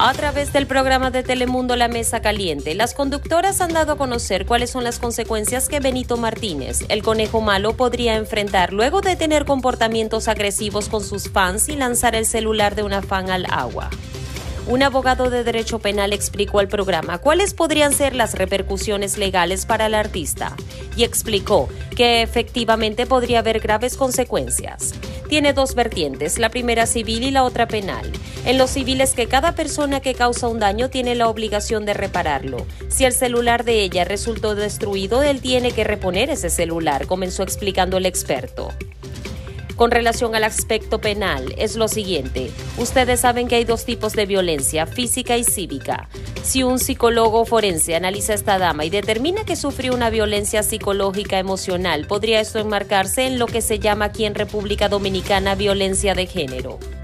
A través del programa de Telemundo La Mesa Caliente, las conductoras han dado a conocer cuáles son las consecuencias que Benito Martínez, el conejo malo, podría enfrentar luego de tener comportamientos agresivos con sus fans y lanzar el celular de una fan al agua. Un abogado de derecho penal explicó al programa cuáles podrían ser las repercusiones legales para el artista y explicó que efectivamente podría haber graves consecuencias. Tiene dos vertientes, la primera civil y la otra penal. En lo civil es que cada persona que causa un daño tiene la obligación de repararlo. Si el celular de ella resultó destruido, él tiene que reponer ese celular, comenzó explicando el experto. Con relación al aspecto penal, es lo siguiente. Ustedes saben que hay dos tipos de violencia, física y cívica. Si un psicólogo forense analiza a esta dama y determina que sufrió una violencia psicológica emocional, podría esto enmarcarse en lo que se llama aquí en República Dominicana violencia de género.